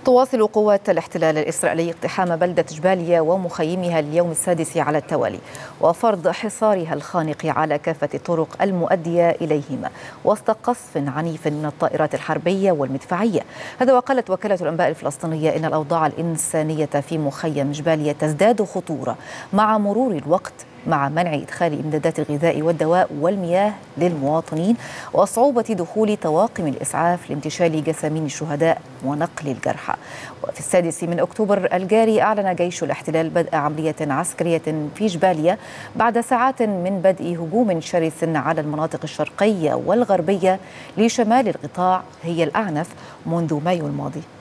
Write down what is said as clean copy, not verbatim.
تواصل قوات الاحتلال الإسرائيلي اقتحام بلدة جباليا ومخيمها اليوم السادس على التوالي، وفرض حصارها الخانق على كافة الطرق المؤدية إليهما وسط قصف عنيف من الطائرات الحربية والمدفعية. هذا وقالت وكالة الأنباء الفلسطينية إن الأوضاع الإنسانية في مخيم جباليا تزداد خطورة مع مرور الوقت، مع منع إدخال إمدادات الغذاء والدواء والمياه للمواطنين وصعوبة دخول طواقم الإسعاف لانتشال جثامين الشهداء ونقل الجرحى. وفي السادس من أكتوبر الجاري أعلن جيش الاحتلال بدء عملية عسكرية في جباليا بعد ساعات من بدء هجوم شرس على المناطق الشرقية والغربية لشمال القطاع هي الأعنف منذ مايو الماضي.